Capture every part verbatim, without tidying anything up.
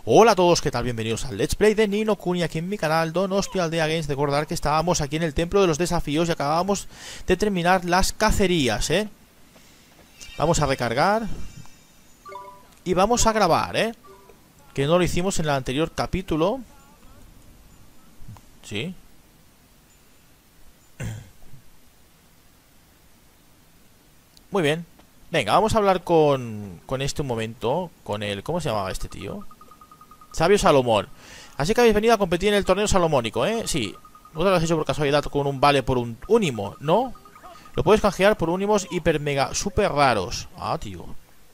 Hola a todos, ¿qué tal? Bienvenidos al Let's Play de Ni no Kuni aquí en mi canal Donosti Aldea Games. Recordar que estábamos aquí en el Templo de los Desafíos y acabamos de terminar las cacerías, ¿eh? Vamos a recargar y vamos a grabar, ¿eh? Que no lo hicimos en el anterior capítulo. Sí. Muy bien. Venga, vamos a hablar con, con este un momento. Con el... ¿Cómo se llamaba este tío? Sabio Salomón. Así que habéis venido a competir en el torneo salomónico, ¿eh? Sí. ¿No te lo has hecho por casualidad con un vale por un únimo? ¿No? Lo puedes canjear por únimos hiper mega super raros. Ah, tío.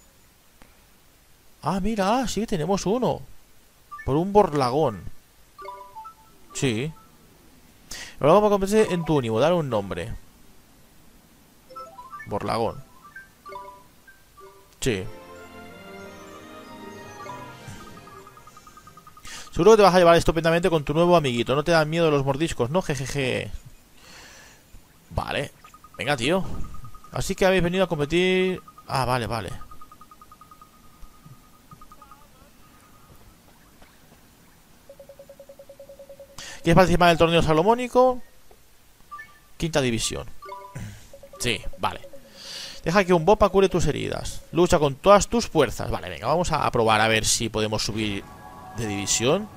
Ah, mira, sí, tenemos uno. Por un borlagón. Sí. Ahora vamos a competir en tu únimo. Dale un nombre. Borlagón. Sí. Seguro que te vas a llevar estupendamente con tu nuevo amiguito. No te dan miedo los mordiscos, ¿no? Jejeje. Vale. Venga, tío. Así que habéis venido a competir... Ah, vale, vale. ¿Quieres participar en el torneo salomónico? Quinta división. Sí, vale. Deja que un bopa cure tus heridas. Lucha con todas tus fuerzas. Vale, venga, vamos a probar a ver si podemos subir de división.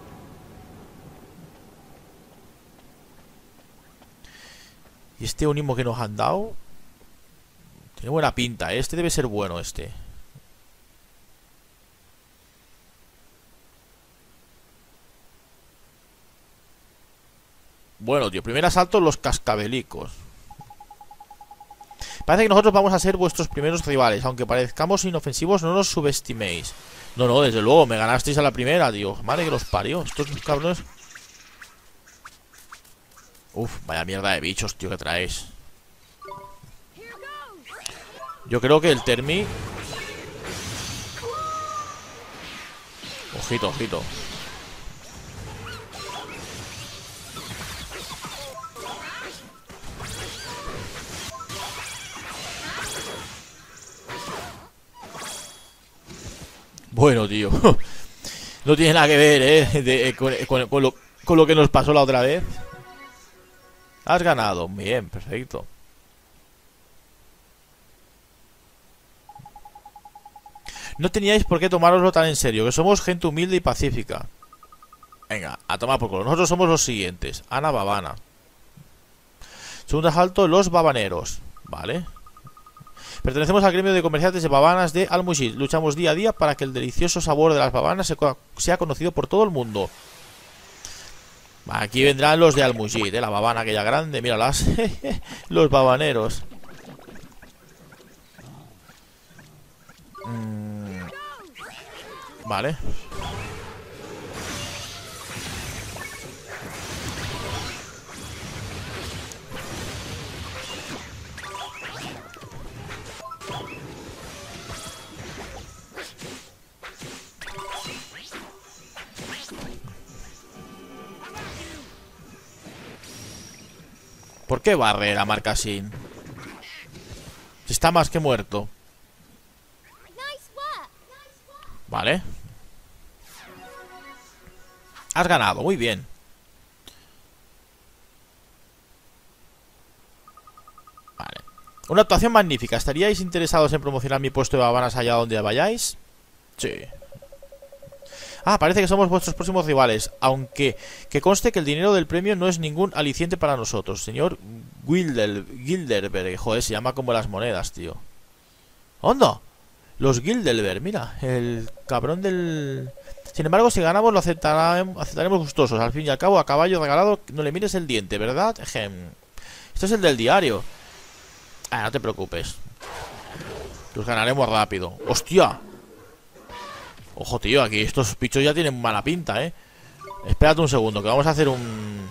Y este unimo que nos han dado tiene buena pinta, ¿eh? Este debe ser bueno, este. Bueno, tío, primer asalto los cascabelicos. Parece que nosotros vamos a ser vuestros primeros rivales. Aunque parezcamos inofensivos, no nos subestiméis. No, no, desde luego, me ganasteis a la primera, tío. Madre que los parió, estos cabrones. Uf, vaya mierda de bichos, tío, que traéis. Yo creo que el Termi... Ojito, ojito. Bueno, tío. No tiene nada que ver, ¿eh? De, eh, con, con, con, lo, con lo que nos pasó la otra vez. Has ganado. Bien, perfecto. No teníais por qué tomároslo tan en serio, que somos gente humilde y pacífica. Venga, a tomar por culo. Nosotros somos los siguientes. Ana Babana. Segundo asalto, los babaneros. Vale. Pertenecemos al gremio de comerciantes de babanas de Al-Mushid. Luchamos día a día para que el delicioso sabor de las babanas se co sea conocido por todo el mundo. Aquí vendrán los de Al-Mushid, ¿eh? La babana aquella grande, míralas. Los babaneros. Mm. Vale. ¿Por qué barrera marca sin? Si está más que muerto. Vale. Has ganado, muy bien. Vale. Una actuación magnífica. ¿Estaríais interesados en promocionar mi puesto de babanas allá donde vayáis? Sí. Ah, parece que somos vuestros próximos rivales. Aunque que conste que el dinero del premio no es ningún aliciente para nosotros. Señor Gildel, Gilderberg. Joder, se llama como las monedas, tío. ¿Onda? Los Gildelberg, mira. El cabrón del... Sin embargo, si ganamos lo aceptaremos, aceptaremos gustosos. Al fin y al cabo, a caballo regalado no le mires el diente, ¿verdad? Ejem. Esto es el del diario. Ah, no te preocupes. Los ganaremos rápido. ¡Hostia! Ojo, tío, aquí estos bichos ya tienen mala pinta, ¿eh? Espérate un segundo, que vamos a hacer un...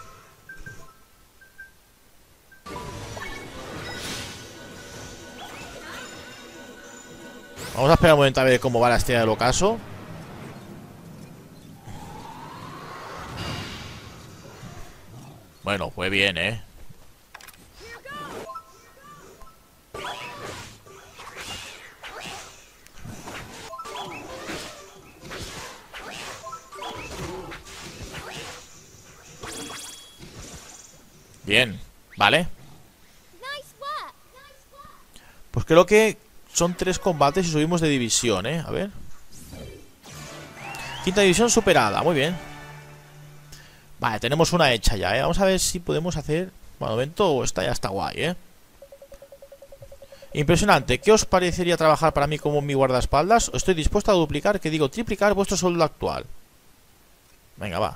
Vamos a esperar un momento a ver cómo va la estrella del ocaso. Bueno, fue bien, ¿eh? Bien, vale. Pues creo que son tres combates y subimos de división, ¿eh? A ver. Quinta división superada, muy bien. Vale, tenemos una hecha ya, ¿eh? Vamos a ver si podemos hacer... Bueno, de momento esta ya está guay, ¿eh? Impresionante. ¿Qué os parecería trabajar para mí como mi guardaespaldas? Estoy dispuesto a duplicar, que digo, triplicar vuestro sueldo actual. Venga, va.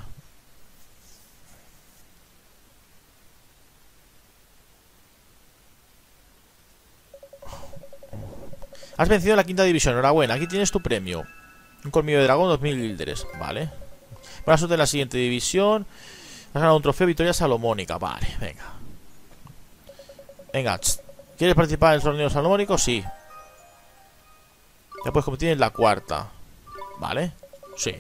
Has vencido la quinta división, enhorabuena. Aquí tienes tu premio. Un colmillo de dragón, dos mil líderes. Vale. Buena suerte en la siguiente división. Has ganado un trofeo victoria salomónica. Vale, venga. Venga, tss. ¿Quieres participar en el torneo salomónico? Sí. Ya puedes competir en la cuarta. Vale, sí.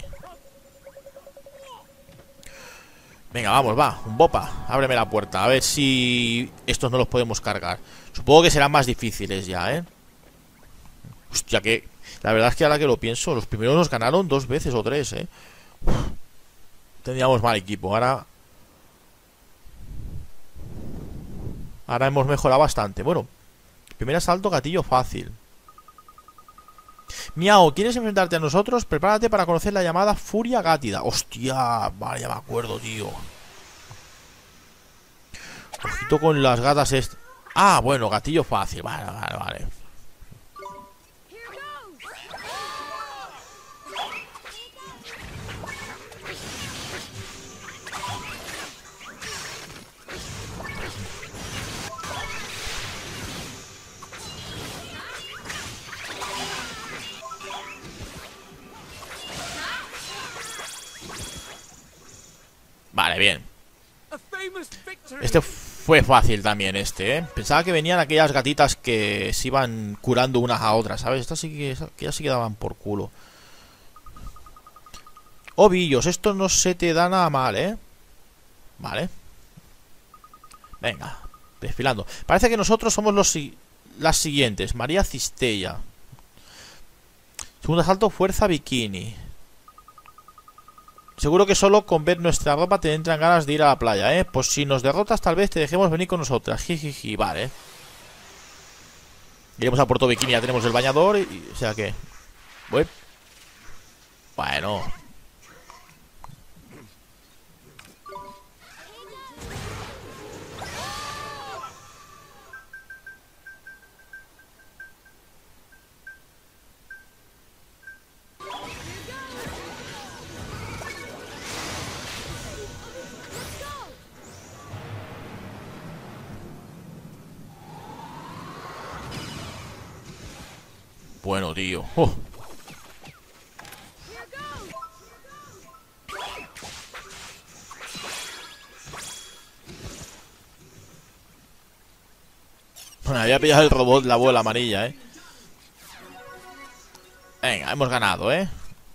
Venga, vamos, va, un bopa. Ábreme la puerta, a ver si estos no los podemos cargar. Supongo que serán más difíciles ya, ¿eh? Hostia, que... La verdad es que ahora que lo pienso, los primeros nos ganaron dos veces o tres, ¿eh? Uf. Teníamos mal equipo, ahora... Ahora hemos mejorado bastante. Bueno, primer asalto, gatillo fácil. Miau, ¿quieres enfrentarte a nosotros? Prepárate para conocer la llamada Furia Gátida. Hostia, vale, ya me acuerdo, tío. Ojito con las gatas est... Ah, bueno, gatillo fácil. Vale, vale, vale. Vale, bien. Este fue fácil también, este, ¿eh? Pensaba que venían aquellas gatitas que se iban curando unas a otras, ¿sabes? Estas sí que, que ya se quedaban por culo. Ovillos, esto no se te da nada mal, ¿eh? Vale. Venga, desfilando. Parece que nosotros somos los las siguientes. María Cistella. Segundo asalto, fuerza bikini. Seguro que solo con ver nuestra ropa te entran ganas de ir a la playa, ¿eh? Pues si nos derrotas tal vez te dejemos venir con nosotras. Jijiji, vale. Iremos a Puerto Bikini, ya tenemos el bañador y... O sea que... Bueno. Bueno. Bueno, tío. Oh. Bueno, había pillado el robot la bola amarilla, ¿eh? Venga, hemos ganado, ¿eh?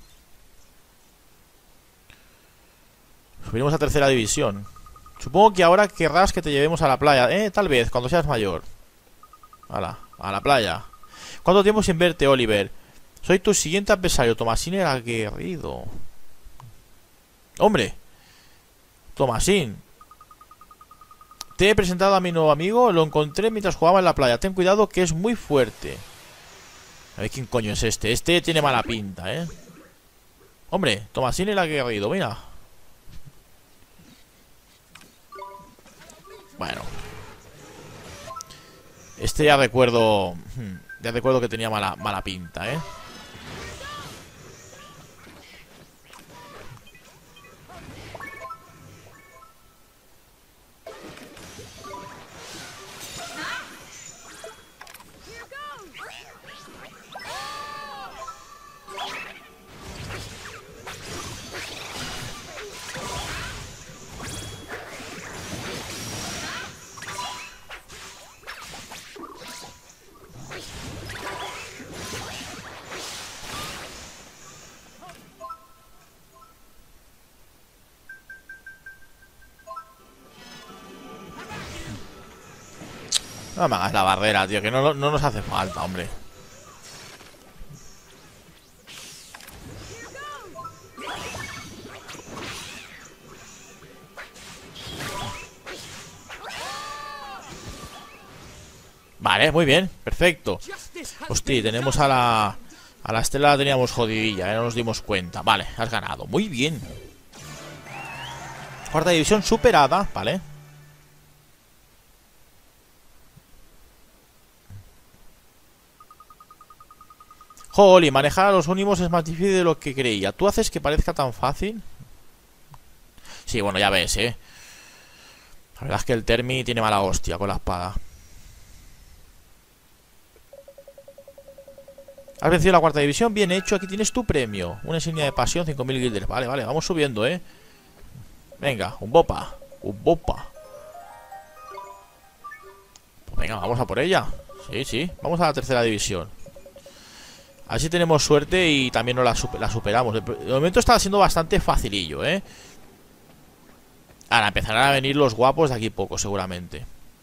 Subimos a tercera división. Supongo que ahora querrás que te llevemos a la playa, ¿eh? Tal vez, cuando seas mayor. Hala, a la playa. ¿Cuánto tiempo sin verte, Oliver? Soy tu siguiente adversario, Tomasín el aguerrido. ¡Hombre! Tomasín. Te he presentado a mi nuevo amigo. Lo encontré mientras jugaba en la playa. Ten cuidado que es muy fuerte. A ver quién coño es este. Este tiene mala pinta, ¿eh? Hombre, Tomasín el aguerrido, mira. Bueno. Este ya recuerdo... Ya recuerdo que tenía mala, mala pinta, ¿eh? No me hagas la barrera, tío, que no, no nos hace falta, hombre. Vale, muy bien, perfecto. Hostia, tenemos a la... A la Estela la teníamos jodidilla, ¿eh? No nos dimos cuenta. Vale, has ganado, muy bien. Cuarta división superada, vale. Jolly, manejar a los únimos es más difícil de lo que creía. ¿Tú haces que parezca tan fácil? Sí, bueno, ya ves, ¿eh? La verdad es que el Termi tiene mala hostia con la espada. Has vencido la cuarta división, bien hecho. Aquí tienes tu premio. Una insignia de pasión, cinco mil guilders. Vale, vale, vamos subiendo, ¿eh? Venga, un bopa. Un bopa. Pues venga, vamos a por ella. Sí, sí, vamos a la tercera división. Así tenemos suerte y también nos la, super, la superamos. De momento está siendo bastante facilillo, ¿eh? Ahora empezarán a venir los guapos de aquí poco, seguramente.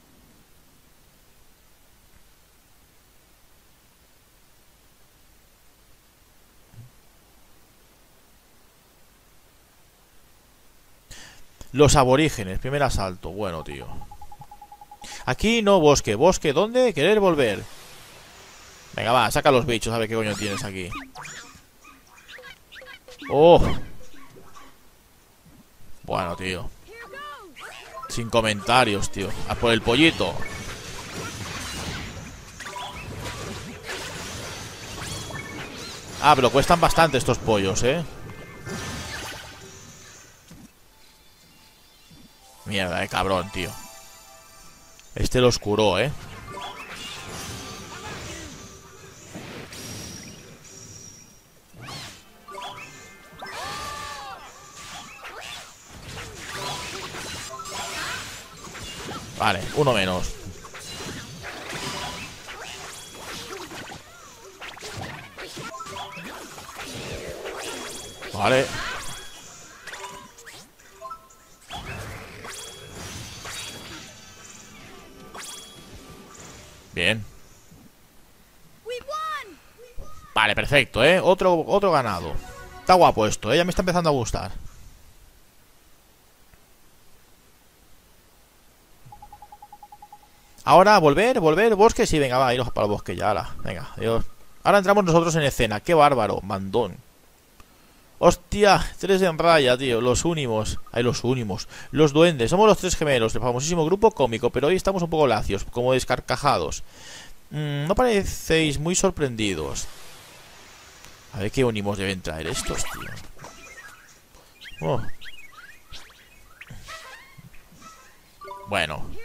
Los aborígenes, primer asalto. Bueno, tío. Aquí no bosque. ¿Bosque dónde? Querer volver. Venga, va, saca los bichos. A ver qué coño tienes aquí. Oh. Bueno, tío. Sin comentarios, tío. A por el pollito. Ah, pero cuestan bastante estos pollos, ¿eh? Mierda, eh, cabrón, tío. Este los curó, ¿eh? Vale, uno menos. Vale. Bien. Vale, perfecto, ¿eh? Otro, otro ganado. Está guapo esto, ¿eh? Ya me está empezando a gustar. Ahora, volver, volver, bosque. Sí, venga, va, iros para el bosque ya, ala. Venga, adiós. Ahora entramos nosotros en escena. Qué bárbaro, mandón. Hostia, tres en raya, tío. Los únimos. Ay, los únimos. Los duendes. Somos los tres gemelos del famosísimo grupo cómico. Pero hoy estamos un poco lacios, como descarcajados. Mm, no parecéis muy sorprendidos. A ver qué únimos deben traer estos, tío. Oh. Bueno.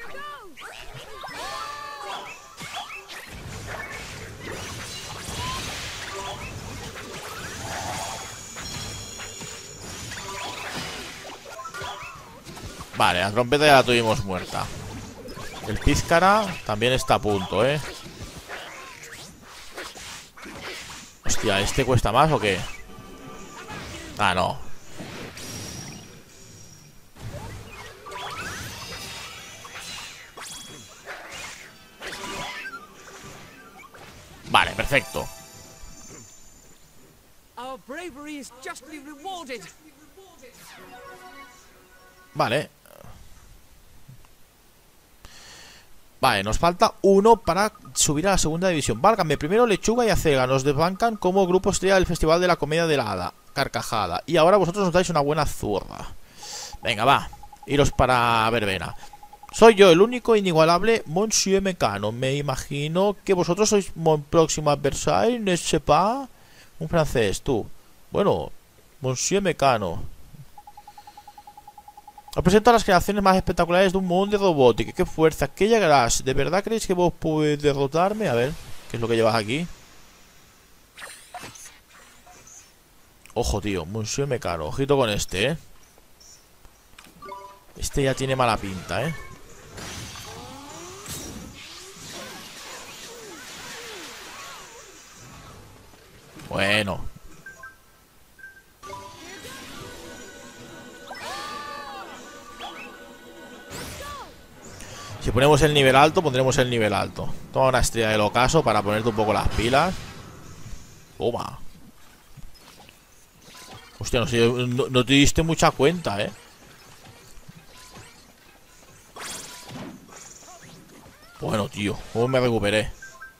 Vale, la trompeta ya la tuvimos muerta. El píscara también está a punto, ¿eh? Hostia, ¿este cuesta más o qué? Ah, no. Vale, perfecto. Vale. Vale, nos falta uno para subir a la segunda división. Válgame, primero Lechuga y Acega nos desbancan como grupo estrella del Festival de la Comedia de la Hada. Carcajada. Y ahora vosotros nos dais una buena zurra. Venga, va. Iros para verbena. Soy yo, el único e inigualable Monsieur Mecano. Me imagino que vosotros sois mon próximo adversario, ¿no es pas? Un francés, tú. Bueno, Monsieur Mecano. Os presento a las creaciones más espectaculares de un mundo de robótica. ¡Qué fuerza! ¿Qué llegarás? ¿De verdad creéis que vos podéis derrotarme? A ver, ¿qué es lo que llevas aquí? Ojo, tío, Monsieur Mecano. Ojito con este, ¿eh? Este ya tiene mala pinta, ¿eh? Bueno. Si ponemos el nivel alto, pondremos el nivel alto. Toma una estrella del ocaso para ponerte un poco las pilas. Toma. Hostia, no sé, no, no te diste mucha cuenta, eh. Bueno, tío. tío. ¿Cómo me recuperé?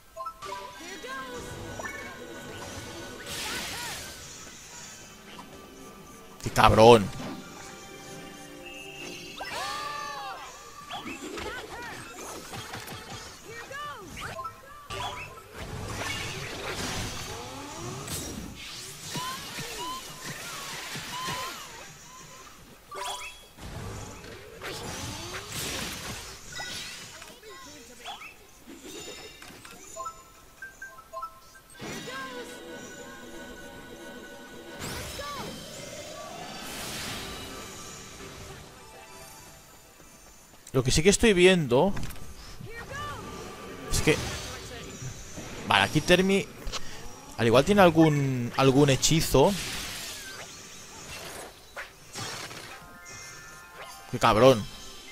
¡Qué cabrón! Lo que sí que estoy viendo es que... Vale, aquí Termi al igual tiene algún algún hechizo. ¡Qué cabrón!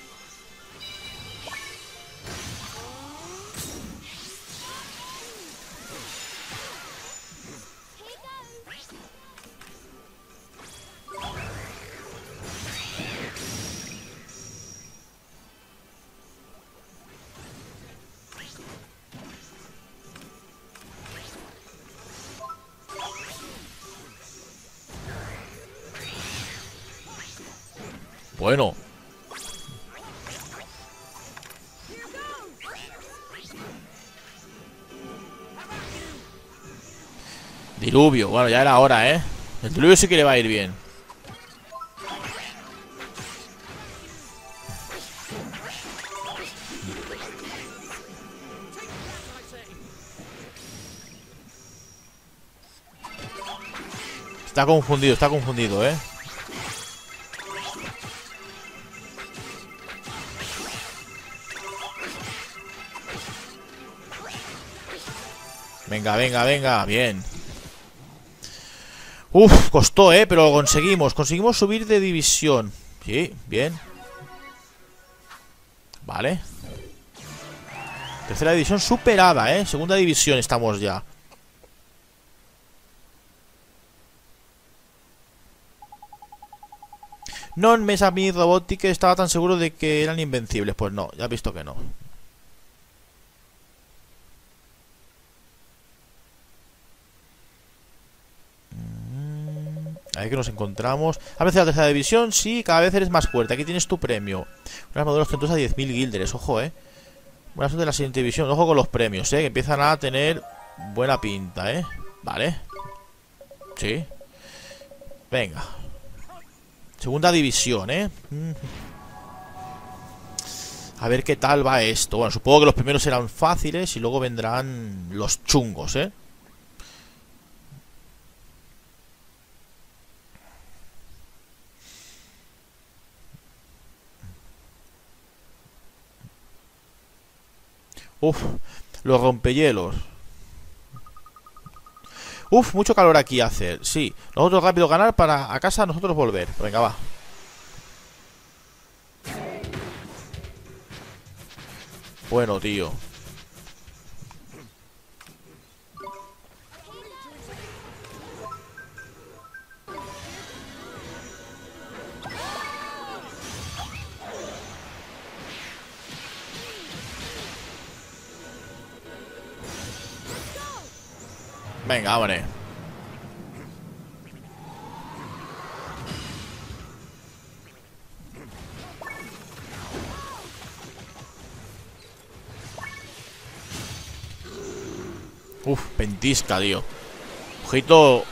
Bueno. Diluvio. Bueno, ya era hora, ¿eh? El diluvio sí que le va a ir bien. Está confundido, está confundido, ¿eh? Venga, venga, venga, bien. Uf, costó, eh, pero lo conseguimos. Conseguimos subir de división. Sí, bien. Vale. Tercera división superada, eh. Segunda división estamos ya. Non me a mi Robotic estaba tan seguro de que eran invencibles. Pues no, ya he visto que no. A ver que nos encontramos. A veces la tercera división, sí, cada vez eres más fuerte. Aquí tienes tu premio. Una armadura ostentosa de diez mil guilderes, ojo, eh. Buena suerte de la siguiente división. Ojo con los premios, eh, que empiezan a tener buena pinta, eh. Vale. Sí. Venga. Segunda división, eh. A ver qué tal va esto. Bueno, supongo que los primeros serán fáciles y luego vendrán los chungos, eh. Uf, los rompehielos. Uf, mucho calor aquí hace. Sí, nosotros rápido ganar para a casa nosotros volver. Venga, va. Bueno, tío. Venga, hombre. Uf, pentisca, tío. Ojito.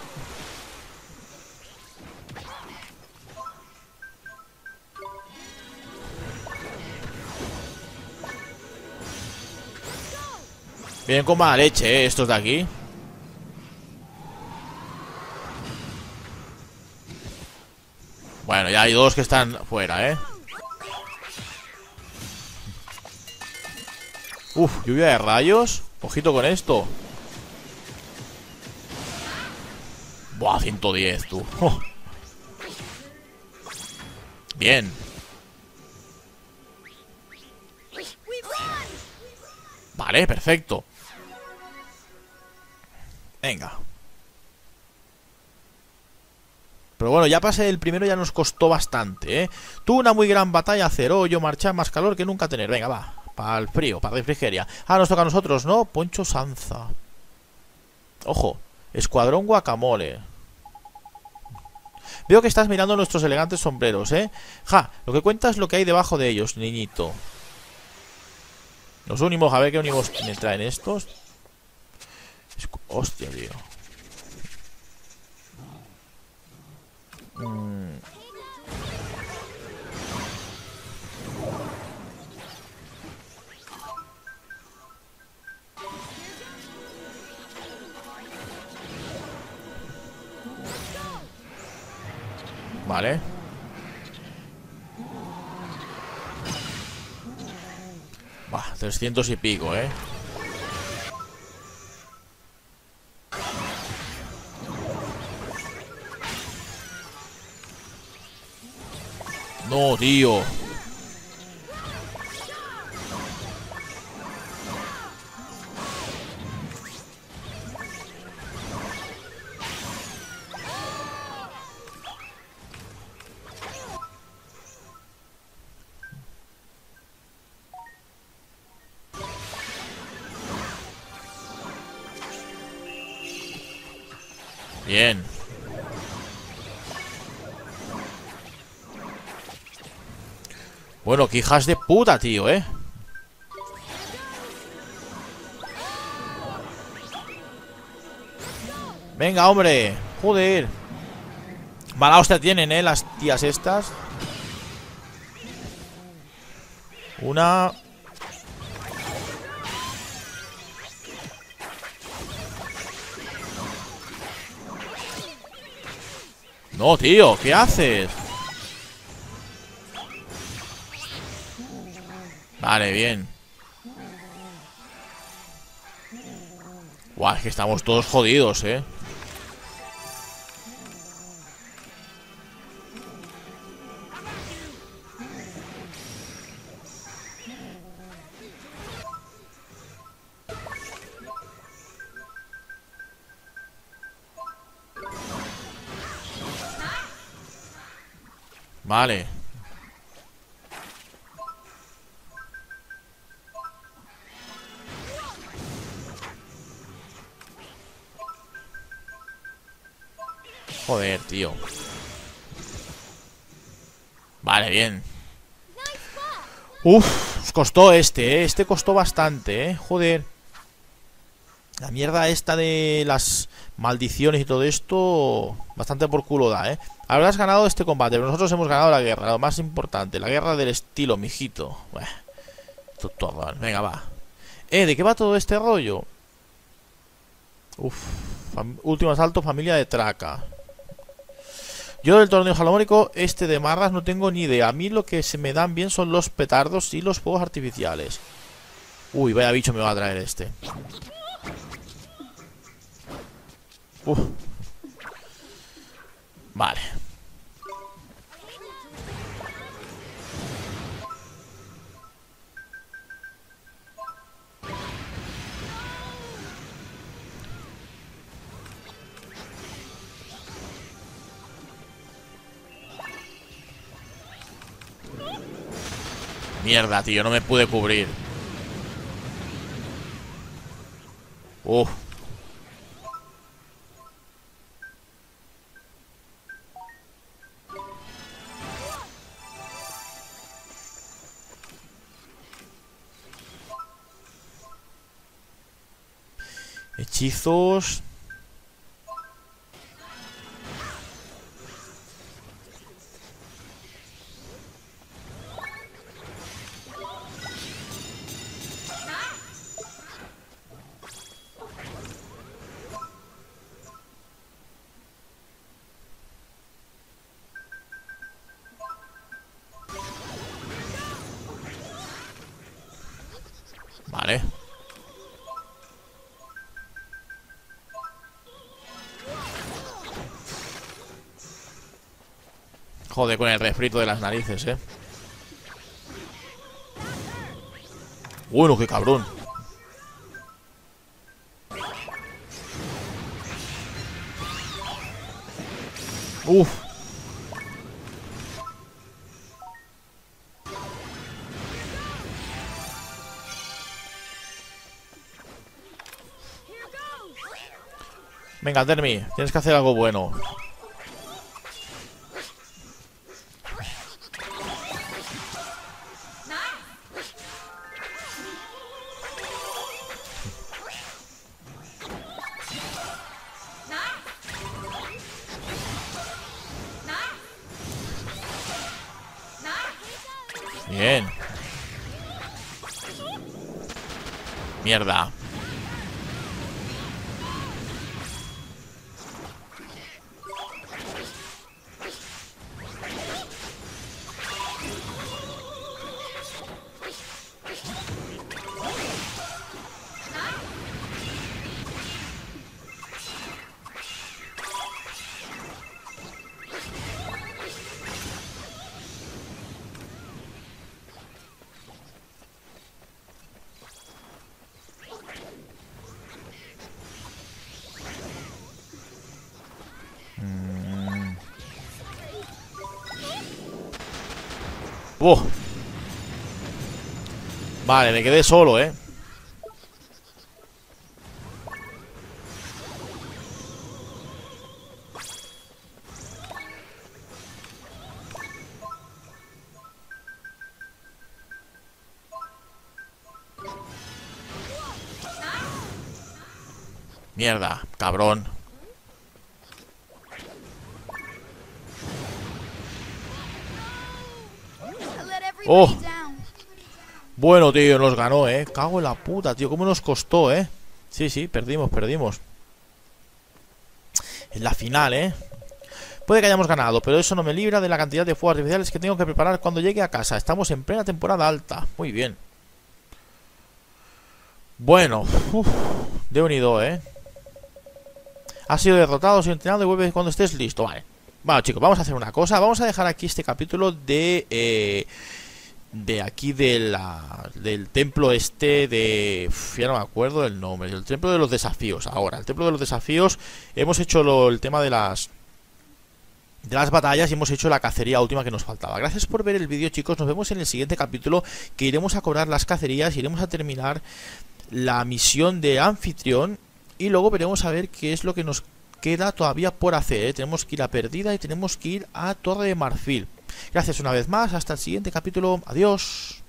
Vienen con mala leche, eh, estos de aquí. Bueno, ya hay dos que están fuera, eh. Uf, lluvia de rayos. Ojito con esto. Buah, ciento diez, tú. Oh. Bien. Vale, perfecto. Venga. Pero bueno, ya pasé el primero, ya nos costó bastante, ¿eh? Tuvo una muy gran batalla, cero, yo marchar más calor que nunca tener. Venga, va. Para el frío, para refrigeria. Ah, nos toca a nosotros, ¿no? Poncho Sanza. Ojo, Escuadrón Guacamole. Veo que estás mirando nuestros elegantes sombreros, ¿eh? Ja, lo que cuenta es lo que hay debajo de ellos, niñito. Nos unimos, a ver qué unimos me traen estos. Hostia, tío. Mm. Vale. Va, trescientos y pico, ¿eh? No, tío. Bien. Bueno, que hijas de puta, tío, ¿eh? Venga, hombre. Joder. Mala hostia tienen, ¿eh? Las tías estas. Una... No, tío, ¿qué haces? Vale, bien. Guau, es que estamos todos jodidos, eh. Vale. Joder, tío. Vale, bien. Uf, os costó este, ¿eh? Este costó bastante, ¿eh? Joder. La mierda esta de las maldiciones y todo esto, bastante por culo da, ¿eh? Habrás ganado este combate, pero nosotros hemos ganado la guerra, lo más importante. La guerra del estilo, mijito. Buah, todo, venga, va. Eh, ¿de qué va todo este rollo? Uf, último asalto, familia de Traca. Yo del torneo salomónico, este de marras, no tengo ni idea. A mí lo que se me dan bien son los petardos y los fuegos artificiales. Uy, vaya bicho me va a traer este. Uf. Vale. Mierda, tío, no me pude cubrir. Uf. Hechizos. Vale. Joder, con el refrito de las narices, eh. Bueno, qué cabrón. Uf. Venga, Dermi, tienes que hacer algo bueno. Bien. Mierda. Uh. Vale, me quedé solo, eh. Mierda, cabrón. Oh. Bueno, tío, nos ganó, eh. Cago en la puta, tío. ¿Cómo nos costó, eh? Sí, sí, perdimos, perdimos. En la final, eh. Puede que hayamos ganado, pero eso no me libra de la cantidad de fuegos artificiales que tengo que preparar cuando llegue a casa. Estamos en plena temporada alta. Muy bien. Bueno, uff, de unido, eh. Has sido derrotado, soy entrenado y vuelve cuando estés listo. Vale. Bueno, chicos, vamos a hacer una cosa. Vamos a dejar aquí este capítulo de... Eh, de aquí de la, del templo este de... Uf, ya no me acuerdo el nombre. El templo de los desafíos. Ahora, el templo de los desafíos. Hemos hecho lo, el tema de las... de las batallas y hemos hecho la cacería última que nos faltaba. Gracias por ver el vídeo, chicos. Nos vemos en el siguiente capítulo, que iremos a cobrar las cacerías. Iremos a terminar la misión de anfitrión. Y luego veremos a ver qué es lo que nos queda todavía por hacer, ¿eh? Tenemos que ir a Perdida y tenemos que ir a Torre de Marfil. Gracias una vez más, hasta el siguiente capítulo, adiós.